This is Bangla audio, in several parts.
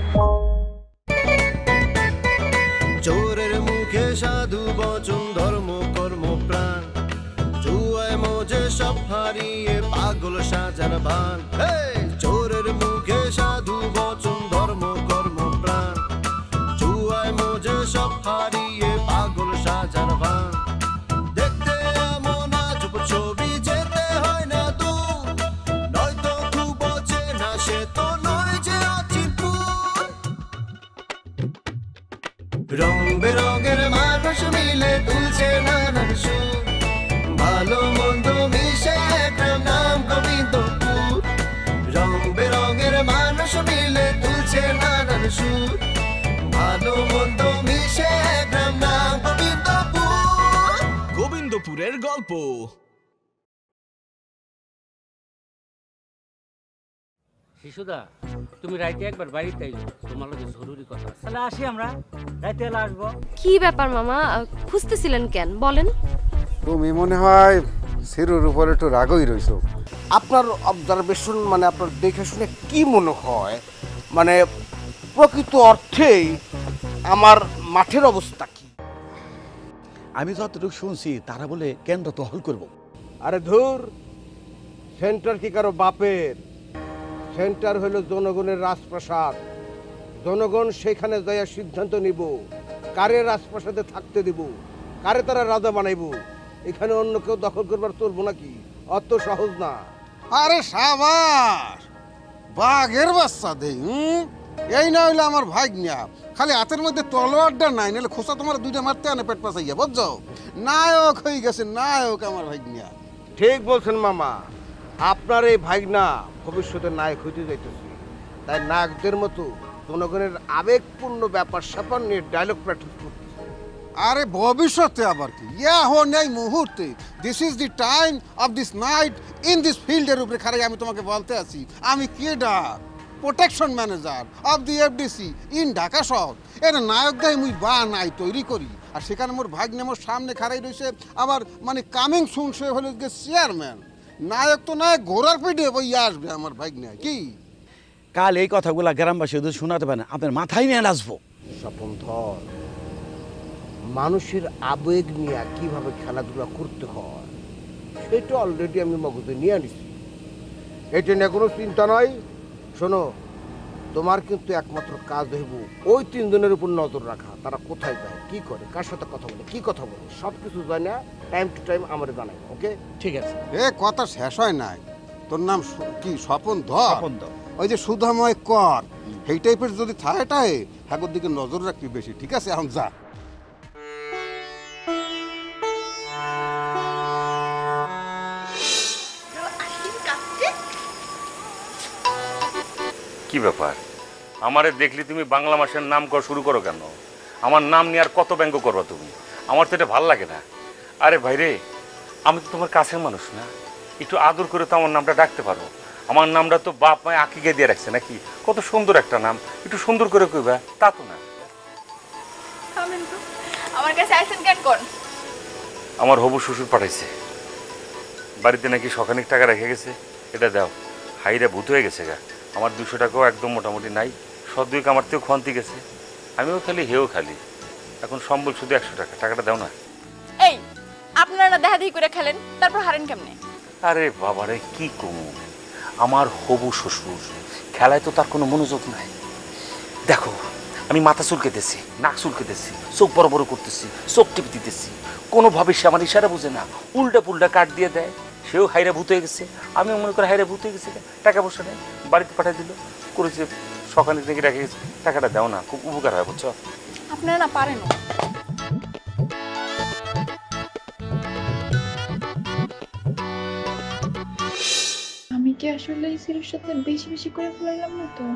চোরের মুখে সাধু বচন ধর্ম কর্ম প্রাণ জুয়ায় মজে সব হারিয়ে পাগল সাজার ভান চোরের মুখে সাধু বচন ধর্ম কর্ম প্রাণ জুয়ায় মজে সব হারিয়ে পাগল সাজার ভান দেখতে এমন আজব ছবি যেতে হয় না দূর নয়তো খুব অচেনা সে তো নয় যে অচিনপুর রং বেরঙের মানুষ মিলে তুলছে নানান সুর ভালো মন্দ মিশে একটা নাম গোবিন্দপুর রং বেরঙের মানুষ মিলে তুলছে নানান সুর ভালো মন্দ মিশে একটা নাম গোবিন্দপুর গোবিন্দপুরের গল্প। শিশুদা তুমি রাইতে একবার বাড়িতে আইও তোমার লগে জরুরি কথা আছে। তাহলে আসি আমরা রাইতে এলা আসবো। কি ব্যাপার মামা খুঁজতেছিলেন কেন বলেন? তুমি মনে হয় সিরুর উপর একটু রাগই রইছো। আপনার অবজারভেশন মানে আপনার দেখে শুনে কি মনে হয় মানে প্রকৃত অর্থেই আমার মাঠের অবস্থা কি? আমি যতটুকু শুনছি তারা বলে কেন্দ্র দখল করব। আরে ধুর, সেন্টার কি কারো বাপের? সেন্টার হলো জনগণের রাজপ্রাসাদ। জনগণ সেখানে যাইয়া সিদ্ধান্ত নিব কারে রাজপ্রাসাদে থাকতে দিব, কারে তারা রাজা বানাইব। এখানে অন্য কেউ দখল করবার চলবো নাকি? অত সহজ না। আরে সাবাস, বাঘের বাচ্চা দে। এই না হইলে আমার ভাগ্না, খালি হাতের মধ্যে তলোয়ারটা নাই, নাহলে খোসা তোমার দুইটা মারতে আনে পেট পাচাইয়া, বুঝছো? নায়ক হয়ে গেছে নায়ক আমার ভাগ্না। ঠিক বলছেন মামা, আপনার এই ভাগনা ভবিষ্যতে নায়ক হইতে যাইতেছে। তাই নায়কদের মতো জনগণের আবেগপূর্ণ ব্যাপার স্যাপার নিয়ে ডায়লগ প্র্যাকটিস করতেছে। আরে ভবিষ্যতে আবার কি, এখন এই মুহূর্তে, this is the time of this night in this ফিল্ডের উপরে খারাই আমি তোমাকে বলতে আছি। আমি কেডা protection manager of the FDC in Dhaka শহর। এর নায়ক দেয় মুই বা নাই তৈরি করি, আর সেখানে মোর ভাগ্নে মোর সামনে খারাই রয়েছে। আবার মানে কামিং সুন সে হলো চেয়ারম্যান। নায়ক তো নায়ক ঘোড়ার পিঠে বইয়া আসবে আমার ভাগ্নে। কি কাল এই কথাগুলা গ্রামবাসী যদি শোনাতে পারেন আপনার মাথায় নিয়ে আসবো। স্বপন ধর, মানুষের আবেগ নিয়ে কিভাবে খেলাধুলা করতে হয় সেটা অলরেডি আমি মগজে নিয়ে আনিছি। এটা নিয়ে কোনো চিন্তা নয়। শোনো, তোমার কিন্তু একমাত্র কাজ হইব ওই তিনজনের উপর নজর রাখা। তারা কোথায় যায়, কি করে, কার সাথে কথা বলে, কি কথা বলে, সব কিছু জানে না। টাইম টু টাইম আমার জানাই। ওকে, ঠিক আছে। এ কথা শেষ হয় নাই। তোর নাম কি? স্বপন ধর। ওই যে সুধাময় কর, এই টাইপের যদি থাকাটাই হাগর দিকে নজর রাখবি বেশি। ঠিক আছে, এখন যা। কি ব্যাপার, আমারে দেখলি তুমি বাংলা মাসের নাম কর শুরু করো কেন? আমার নাম নিয়ে আর কত ব্যঙ্গ করবা তুমি? আমার তো এটা ভাল লাগে না। আরে ভাইরে, আমি তো তোমার কাছের মানুষ না, একটু আদর করে তো আমার নামটা ডাকতে পারো। আমার নামটা তো বাপ মায় আঁকিকে দিয়ে রাখছে নাকি? কত সুন্দর একটা নাম, একটু সুন্দর করে কইবা, তা তো না। আমার কাছে আইছেন কেন কোন? আমার হবু শ্বশুর পাঠাইছে, বাড়িতে নাকি সখানিক টাকা রেখে গেছে, এটা দাও। হাইরা ভূত হয়ে গেছে গা। আমার 200 টাকাও একদম মোটামুটি নাই, সদ্যই আমার থেকেও খন্তি গেছে। আমিও খালি হেও খালি, এখন সম্বল শুধু 100 টাকা। টাকাটা দাও না। এই আপনারা না দেখা দেখি করে খেলেন, তারপর হারেন কেমনে? আরে বাবারে কি কমু, আমার হবু শ্বশুর, খেলায় তো তার কোনো মনোযোগ নাই। দেখো, আমি মাথা চুলকেতেছি, নাক চুলকেতেছি, চোখ বড় বড় করতেছি, চোখ টিপে দিতেছি, কোনোভাবে সে আমার ইশারা বুঝে না, উল্টা পুল্টা কাট দিয়ে দেয়। সেও হাইরা ভূত হয়ে গেছে, আমিও মনে করে হাইরা ভূত হয়ে গেছে। টাকা পয়সা নেই, বাড়িতে পাঠিয়ে দিল, করেছে সকালে থেকে রেখে গেছে। টাকাটা দাও না, খুব উপকার হয়, বুঝছো? আপনারা না পারেন। আমি কি আসলে এই সিরিজের সাথে বেশি বেশি করে ফেলাইলাম না তো?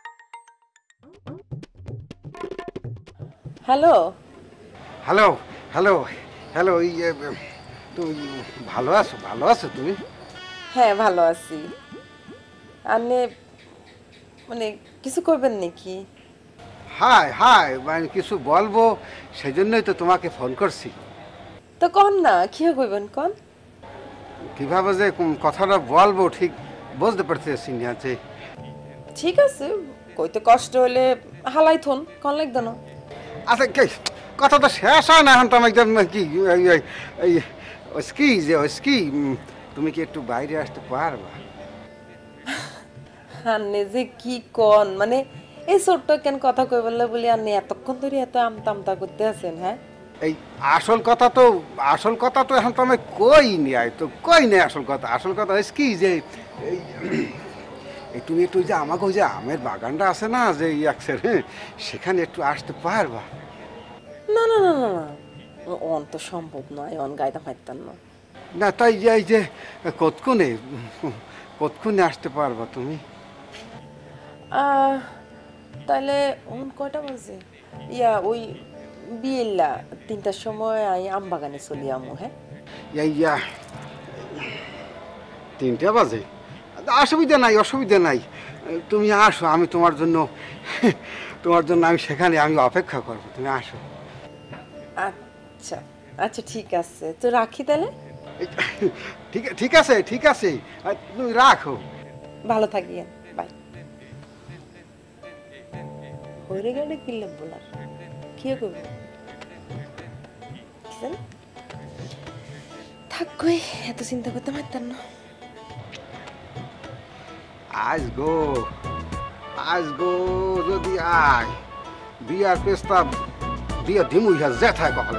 হ্যালো হ্যালো, হ্যালো হ্যালো, তুমি ভালো আছো? ভালো আছো তুমি? হ্যাঁ ভালো আছি। আপনি মানে কিছু করবেন নাকি? হাই হাই, মানে কিছু বলবো, সেই জন্যই তো তোমাকে ফোন করছি। তো কন না, কি কইবেন কন? কিভাবে যে কথাটা বলবো ঠিক বুঝতে পারতেছি না। যে ঠিক আছে, কইতে কষ্ট হলে হালাই থন, কন লাগবে না। আচ্ছা কথাটা শেষ হয় না এখন। তো আমি একদম কি স্কি তুমি কি একটু বাইরে আসতে পারবা? আন্নে যে কি কন, মানে এই ছোট্ট কেন কথা কই বললে বলি আন্নে এতক্ষণ ধরে এত আমতা করতে আছেন? হ্যাঁ, এই আসল কথা তো এখন তো আমি কই নাই, তো কই নাই আসল কথা হচ্ছে কি যে এই তুমি একটু যে আমাকে ওই যে আমের বাগানটা আছে না যে সেখানে একটু আসতে পারবা? না না না না না, অন তো সম্ভব নয়, অন গাইতে পারতাম না। না তাই এই যে কতক্ষণে আসতে পারবা তুমি? তাহলে অন কয়টা বাজে? ওই বিয়েলা 3টার সময় আমি আম বাগানে চলি আমু। হ্যাঁ, 3টা বাজে? অসুবিধা নাই, তুমি আসো, আমি তোমার জন্য আমি সেখানে আমি অপেক্ষা করবো, তুমি আসো। আচ্ছা আচ্ছা ঠিক আছে, তো রাখি তাহলে। ঠিক আছে, তুমি রাখো। ভালো থাকিয়েন, বাই। হইরে গেলে কিনলাম বলার কি করবো, থাক কই এত চিন্তা করতে পারতাম না। আসগো যদি আয়, বিয়ার প্রস্তাব দিয়ে ধিমুই জেঠায় কপালে।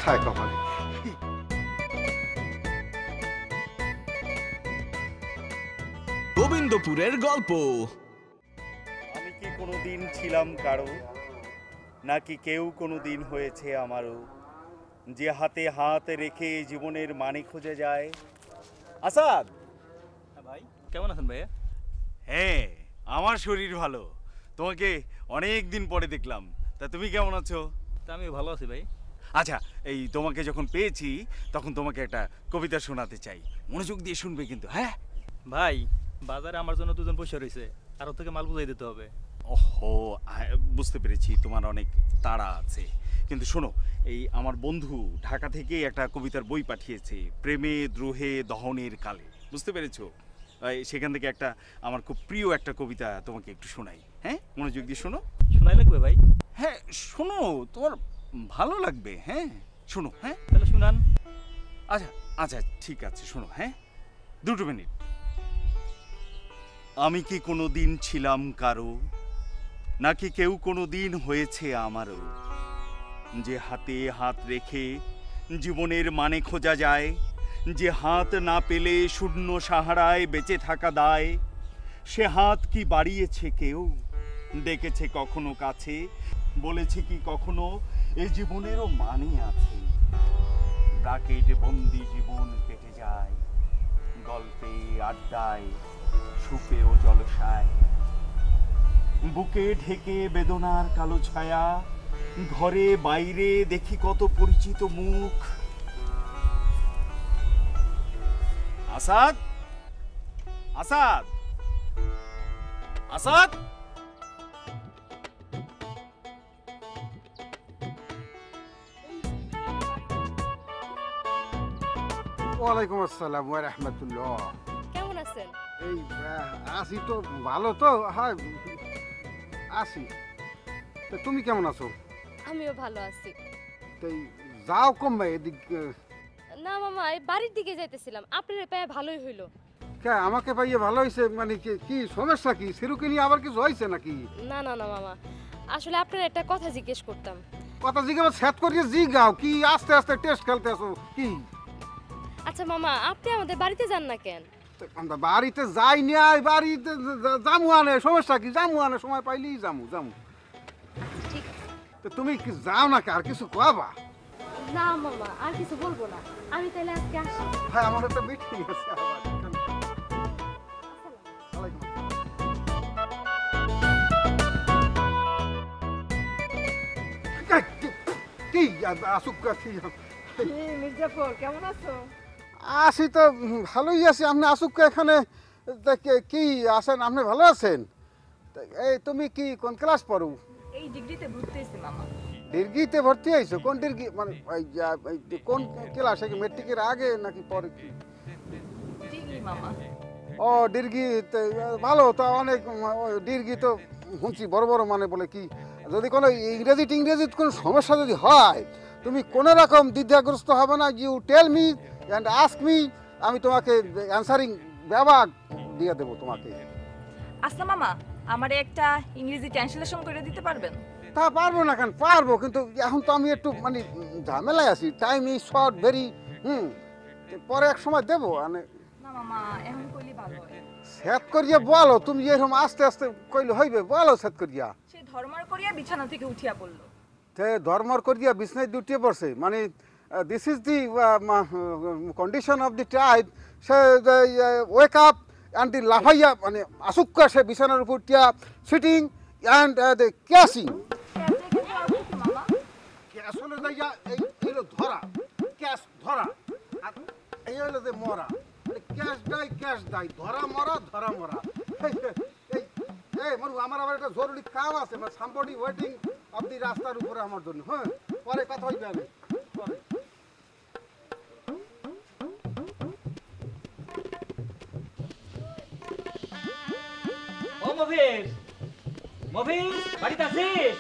গোবিন্দপুরের গল্প। আমি কি কোনোদিন ছিলাম কারো, নাকি কেউ কোনোদিন হয়েছে আমারও, যে হাতে হাত রেখে জীবনের মানে খুঁজে যায়? আসাদ ভাই, কেমন আছেন ভাইয়া? হ্যাঁ, আমার শরীর ভালো, তোমাকে অনেক দিন পরে দেখলাম। তা তুমি কেমন আছো? তা আমিও ভালো আছি ভাই। আচ্ছা, এই তোমাকে যখন পেয়েছি তখন তোমাকে একটা কবিতা শোনাতে চাই, মনোযোগ দিয়ে শুনবে কিন্তু। হ্যাঁ ভাই, বাজারে আমার জন্য দুজন বসে রয়েছে, আর ওর থেকে মাল বুঝাই দিতে হবে। ওহো, বুঝতে পেরেছি তোমার অনেক তাড়া আছে, কিন্তু শোনো, এই আমার বন্ধু ঢাকা থেকে একটা কবিতার বই পাঠিয়েছে, প্রেমে দ্রোহে দহনের কালে, বুঝতে পেরেছো? সেখান থেকে একটা আমার খুব প্রিয় একটা কবিতা তোমাকে একটু শোনাই। হ্যাঁ, মনোযোগ দিয়ে শোনো। শোনাই লাগবে ভাই? হ্যাঁ শোনো, তোমার ভালো লাগবে। হ্যাঁ শোনো। হ্যাঁ তাহলে শুনান। আচ্ছা ঠিক আছে, শোনো। হ্যাঁ, 2 মিনিট। আমি কি কোনো দিন ছিলাম কারো, নাকি কেউ কোনো দিন হয়েছে আমারও, যে হাতে হাত রেখে জীবনের মানে খোঁজা যায়, যে হাত না পেলে শূন্য সাহারায় বেঁচে থাকা দায়, সে হাত কি বাড়িয়েছে কেউ, ডেকেছে কখনো কাছে, বলেছে কি কখনো এ জীবনেরও মানে আছে? ব্রাকেটে বন্দি জীবন কেটে যায়, গল্পে আড্ডায় সুপে ও জলসায়, বুকে ঢেকে বেদনার কালো ছায়া, ঘরে বাইরে দেখি কত পরিচিত মুখ। আসাদ, আসাদ, আসাদ। ওয়ালাইকুম আসসালাম ওয়া রাহমাতুল্লাহ। কেমন আছেন? এই আছি তো, ভালো তো। হ্যাঁ আছি। তো তুমি কেমন আছো? আমিও ভালো আছি। তাই যাও কমবে এদিক? না মামা, এই বাড়ির দিকে যাইতেছিলাম, আপনার পায়ে ভালোই হইলো। কে আমাকে পাইয়ে ভালো হয়েছে? মানে কি সমস্যা কি? সিরুকে নিয়ে আবার কিছু হয়েছে নাকি? না না না মামা, আসলে আপনার একটা কথা জিজ্ঞেস করতাম। কথা জিজ্ঞাসা সেট করিয়ে জিগাও, কি আস্তে আস্তে টেস্ট খেলতে আসো কি? আচ্ছা মামা, আপনি আমাদের বাড়িতে যান না কেন? আমরা বাড়িতে যাই না, বাড়িতে জামু আনে, সমস্যা কি? জামু আনে, সময় পাইলেই জামু। ঠিক তো তুমি কি যাও না, আর কিছু কবা? না মামা, আর কিছু বলবো না, আমি তাহলে আজকে আসি। ভাই আমার একটা মিটিং আছে আবার। কি আসুক্কা কি মির্জাফর কেমন আছো? আসি তো ভালোই আছি। আপনি আসুক্কা এখানে কি আছেন? আপনি ভালো আছেন? এই তুমি কি কোন ক্লাস পড়ো? এই ডিগ্রিতে ভর্তি হইছি মামা। ডিগ্রিতে ভর্তি হয়েছো? কোন ডিগ্রি মানে কোন ক্লাস? মেট্রিকের আগে নাকি পরে? ডিগ্রি মামা। ও ডিগ্রি ভালো তো, অনেক ডিগ্রি তো শুনছি বড় বড় মানে বলে কি যদি কোনো ইংরেজির কোনো সমস্যা যদি হয় তুমি কোনো রকম দ্বিধাগ্রস্ত হবে না। You tell me and ask me, আমি তোমাকে অ্যান্সারিং ব্যবহার দিয়ে দেবো তোমাকে। আচ্ছা মামা, আমারে একটা ইংরেজি ট্রান্সলেশন করে দিতে পারবেন? তা পারবো না কেন, পারবো, কিন্তু এখন তো আমি একটু মানে ঝামেলায় আছি। Time is short very. পরে এক সময় দেবো। মানে না মামা, এখন কইলে ভালো হয়। সেট করিয়া বলো, তুমি এরকম আস্তে আস্তে কইলে হইবে? বলো সেট করিয়া। সে ধর্মার করিয়া বিছানা থেকে উঠিয়া পড়লো। তে ধর্মর করিয়া বিছনায় উঠিয়ে পড়ছে মানে this is the condition of the tribe. সে ওয়েক আপ অ্যান্ড দি লাফাইয়া মানে আসুক্কা সে বিছানার উপর উঠিয়া sitting and the cashing. Cash হলো যাইয়া এই হলো ধরা, ক্যাশ ধরা, আর এই হলো যে মরা। ক্যাশ দাই ধরা মরা, ধরা মরা। এই মরু, আমার আবার একটা জরুরি কাম আছে, মানে সামবডি ওয়েটিং অফ দি রাস্তার উপরে আমার জন্য। হ্যাঁ, পরে কথা হইবে। আমি পরে ও মফিজ, মফিজ বাড়িতে আছিস?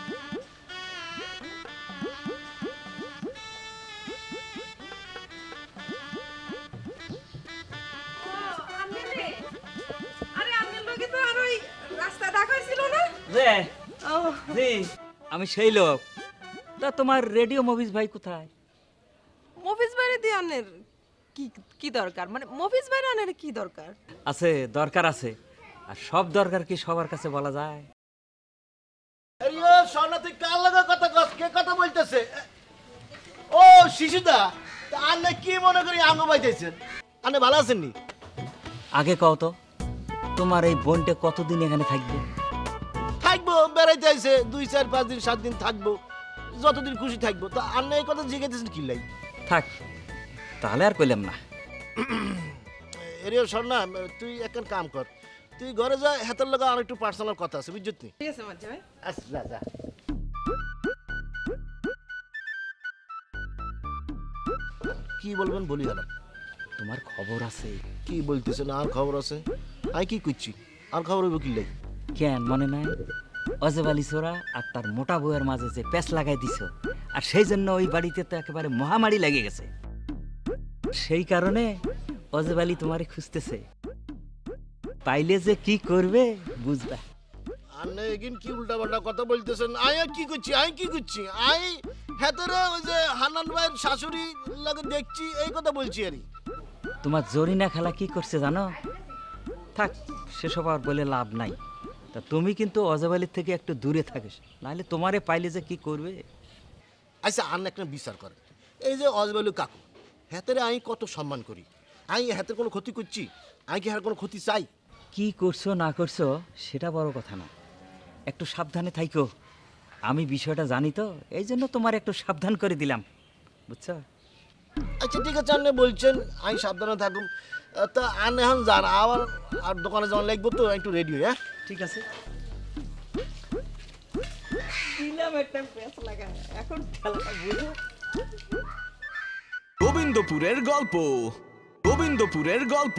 আমি সেই লোক। তা তোমার রেডিও মফিজ ভাই কোথায়? মফিজ ভাইরে দিয়ে আনের কি কি দরকার? মানে মফিজ ভাইরে আনের কি দরকার? আছে, দরকার আছে। আর সব দরকার কি সবার কাছে বলা যায়? আরে সোনা, তুই কার লাগা কথা কস? কে কথা বলতেছে? ও শিশুদা, তা আন্নে কি মনে করি আঙ্গ বাইতেছেন? আন্নে ভালো আছেন নি? আগে কও তো, তোমার এই বোনটা কতদিন এখানে থাকবে? থাকবো, বেড়াইতে আইছে 2, 4, 5 দিন 7 দিন থাকবো, যতদিন খুশি থাকবো। তা আন্নে এই কথা জিজ্ঞাসা কি লাই? থাক, তাহলে আর কইলাম না। এরে সোনা, তুই একটা কাম কর, তুই ঘরে যা, হেতার লাগা আর একটু পার্সোনাল কথা আছে, বুঝছিস? ঠিক আছে মাঝে ভাই। আচ্ছা যা যা। কি বলবেন বলি গেলাম। তোমার খবর আছে? কি বলতেছেন? আর খবর আছে? আমি কি করছি? আর খবর হইব কি লাই? কেন মনে নাই? অজেব আলী ছোড়া আর তার মোটা বউয়ের মাঝে যে প্যাঁচ লাগাই দিছ, আর সেই জন্য ওই বাড়িতে তো একেবারে মহামারী লেগে গেছে। সেই কারণে অজেব আলী তোমারে খুঁজতেছে। পাইলে যে কি করবে বুঝবা। আন্নে এগিন কি উল্টা পাল্টা কথা বলতেছেন? আমি আর কি করছি? আমি হেতরে ওই যে হান্নান ভাইয়ের শাশুড়ি লাগে দেখছি, এই কথা বলছি। আরই তোমার জরিনা খেলা কি করছে জানো? থাক, সেসব আর বলে লাভ নাই। তা তুমি কিন্তু অজেব আলীর থেকে একটু দূরে থাকিস, নাহলে তোমারে পাইলে যে কি করবে। আচ্ছা, আন্না একটা বিচার করে, এই যে অজবালু কাকু, হেতেরে আমি কত সম্মান করি। আমি হেতের কোনো ক্ষতি করছি? আমি কি হার কোনো ক্ষতি চাই? কি করছো না করছো সেটা বড় কথা না, একটু সাবধানে থাইকো। আমি বিষয়টা জানি তো, এই জন্য তোমার একটু সাবধান করে দিলাম, বুঝছো? আচ্ছা ঠিক আছে, আন্নে বলছেন, আমি সাবধানে থাকুন। তা আন্নে এখন যান, আবার আর দোকানে যাওয়ার লাগবো তো, একটু রেডি হয়ে। হ্যাঁ ঠিক আছে। দিলাম একটা প্যাঁচ লাগা, এখন খেলাটা বুঝো। গোবিন্দপুরের গল্প, গোবিন্দপুরের গল্প।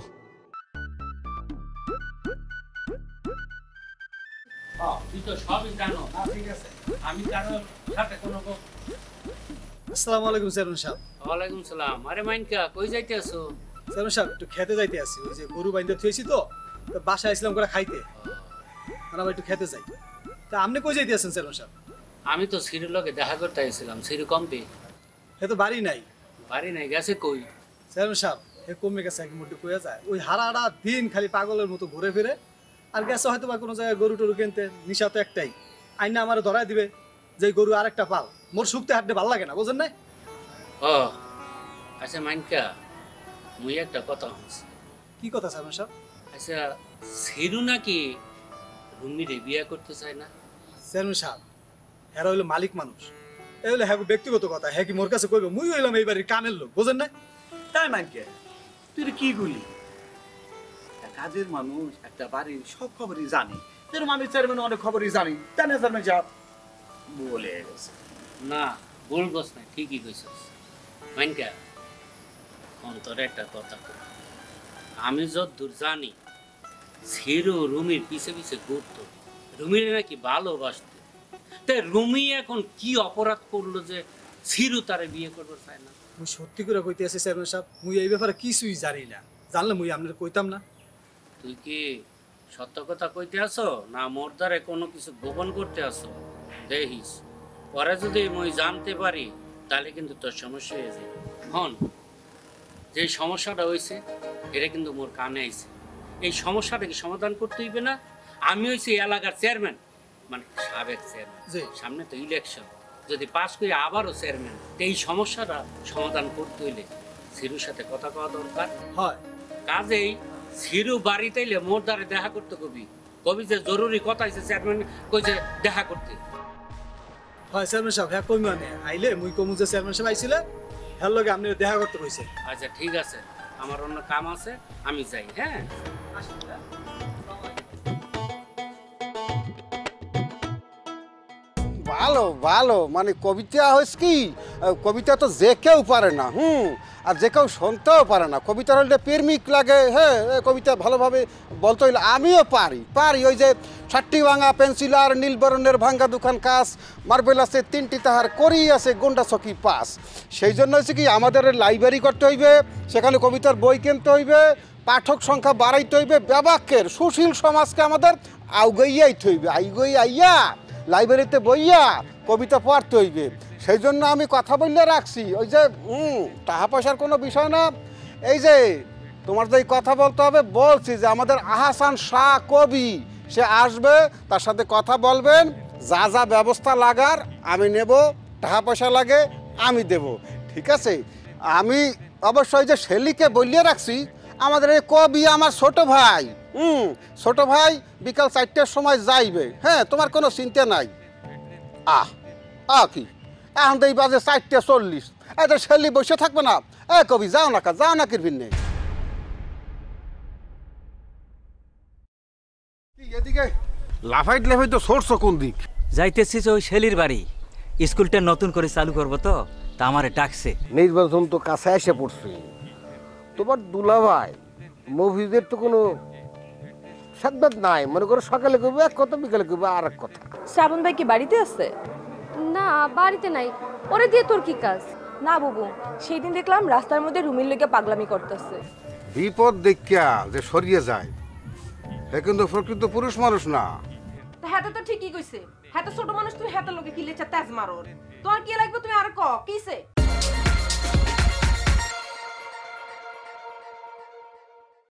তুই তো সবই জানো। ঠিক আছে, আমি কারোর সাথে কোনো। আসসালামু আলাইকুম চেয়ারম্যান সাহেব। ওয়ালাইকুম সালাম। আরে মাইনকা, কই যাইতে আছো? চেয়ারম্যান সাহেব, একটু খেতে যাইতে আসি। ওই যে গরু বাইন্দা থুয়েছি তো, বাসায় আসলাম করে খাইতে, আর আবার একটু খেতে যাই। তা আপনি কই যাইতে আছেন চেয়ারম্যান সাহেব? আমি তো সিঁড়ির লগে দেখা করতে আইছিলাম। সিঁড়ি কমতি? এ তো বাড়ি নাই। বাড়ি নাই? গেছে কই? চেয়ারম্যান সাহেব, এ কমে গেছে, এক মুঠি কইয়া যায়। ওই হারাটা দিন খালি পাগলের মতো ঘুরে ফিরে, আর গেছে হয়তো বা কোনো জায়গায় গরু টরু কিনতে। নিশা তো একটাই, আইনা আমার ধরাই দিবে যে গরু আর একটা পাল। মোর শুকতে হাঁটতে ভালো লাগে না, বুঝেন না? ও আচ্ছা মাইনকা, মুই একটা কথা হচ্ছে। কি কথা চেয়ারম্যান সাহেব? আচ্ছা, সিরু নাকি রুমিরে বিয়ে করতে চায় না? চেয়ারম্যান সাহেব, এরা হইলো মালিক মানুষ, এগুলো হ্যাঁ ব্যক্তিগত কথা, হ্যাঁ কি মোর কাছে কইবে? মুই হইলাম এই বাড়ির কামের লোক, বুঝেন না? তাই মানকে তুই কি গুলি কাজের মানুষ একটা বাড়ির সব খবরই জানি, যেরকম আমি চেয়ারম্যান অনেক খবরই জানি, তাই না চেয়ারম্যান সাহেব বলে গেছে। না বলবস না, ঠিকই কইছস মাইনকা। অন্তরে একটা কথা কই, আমি যতদূর জানি সিরো রুমির পিছে পিছে ঘুরতো, রুমির নাকি ভালোবাসতো। তাই রুমি এখন কি অপরাধ করলো যে সিরু তারে বিয়ে করতে চায় না? মুই সত্যি করে কইতে আছি চেয়ারম্যান সাহেব, মুই এই ব্যাপারে কিছুই জানি না। জানলে মুই আপনার কইতাম না। তুই কি সত্য কথা কইতে আসো না মোর দ্বারে কোনো কিছু গোপন করতে আসো? দেখিস পরে যদি মুই জানতে পারি তাহলে কিন্তু তোর সমস্যা হয়ে যাবে। হন যে সমস্যাটা হয়েছে এটা কিন্তু মোর কানে আইছে, এই সমস্যাটাকে সমাধান করতে হইবে না? আমি হইছি এলাকার চেয়ারম্যান, মানে সাবেক চেয়ারম্যান, সামনে তো ইলেকশন, যদি পাস করি আবারও চেয়ারম্যান। এই সমস্যাটা সমাধান করতে হইলে সিরুর সাথে কথা কওয়া দরকার হয়। কাজেই সিরু বাড়িতে এলে মোর দ্বারে দেখা করতে কবি, কবি যে জরুরি কথা হয়েছে চেয়ারম্যান কইছে দেখা করতে। হয় চেয়ারম্যান সাহেব, হ্যাঁ কই মানে আইলে মুই কমু যে চেয়ারম্যান সাহেব আইছিলে, হ্যাঁ লগে আপনি দেখা করতে কইছে। আচ্ছা ঠিক আছে, আমার অন্য কাম আছে, আমি যাই। হ্যাঁ ভালো ভালো, মানে কবিতা হয়েছে কি, কবিতা তো যে কেউ পারে না, আর যে কেউ শুনতেও পারে না। কবিতার হলে প্রেমিক লাগে, হ্যাঁ কবিতা ভালোভাবে বলতে হইলে আমিও পারি। ওই যে 60টি ভাঙা পেন্সিল আর নীলবরণের ভাঙ্গা দুখান কাজ, মার্বেল আছে 3টি তাহার করি আছে গন্ডা চকি পাস। সেই জন্য হচ্ছে কি আমাদের লাইব্রেরি করতে হইবে, সেখানে কবিতার বই কিনতে হইবে, পাঠক সংখ্যা বাড়াইতে হইবে, ব্যবাক্যের সুশীল সমাজকে আমাদের আউগাইয়াইতে হইবে, আইয়া লাইব্রেরিতে বইয়া কবিতা পড়তে হইবে। সেই জন্য আমি কথা বললে রাখছি, ওই যে টাকা পয়সার কোনো বিষয় না। এই যে তোমার যে কথা বলতে হবে বলছি, যে আমাদের আহসান শাহ কবি সে আসবে, তার সাথে কথা বলবেন, যা যা ব্যবস্থা লাগার আমি নেব, টাকা পয়সা লাগে আমি দেব, ঠিক আছে? আমি অবশ্যই যে শেলিকে বলিয়ে রাখছি, আমাদের এই কবি আমার ছোট ভাই, ছোট ভাই বিকাল 4টার সময় যাইবে, হ্যাঁ তোমার কোনো চিন্তা নাই। কি এখন তো এই বাজে 4:40, এটা শেলি বসে থাকবে না? কবি যাও না কিরবিন নেই এদিকে লাফাইট তো সরছ কোন দিক? যাইতেছি ওই শেলির বাড়ি, স্কুলটা নতুন করে চালু করবো তো, তা আমারে ডাকছে। নির্বাচন তো কাছে এসে পড়ছে, তোমার দুলাভাই মফিজের তো কোনো সাদ্দাত নাই, মনে করো সকালে করবো এক কথা, বিকালে করবো আর এক কথা। শ্রাবণ ভাই কি বাড়িতে আছে? না বাড়িতে নাই, ওরে দিয়ে তোর কি কাজ? না বাবু, সেই দিন দেখলাম রাস্তার মধ্যে রুমির লোকে পাগলামি করতেছে। বিপদ দেখিয়া যে সরিয়ে যায়, এ কিন্তু প্রকৃত পুরুষ মানুষ না। হ্যাঁ তো ঠিকই কইছে, হ্যাঁ তো ছোট মানুষ, তুমি হ্যাঁ লোকে কি লেচা তেজ মারো, তোমার কি লাগবে তুমি আর ক কিছে?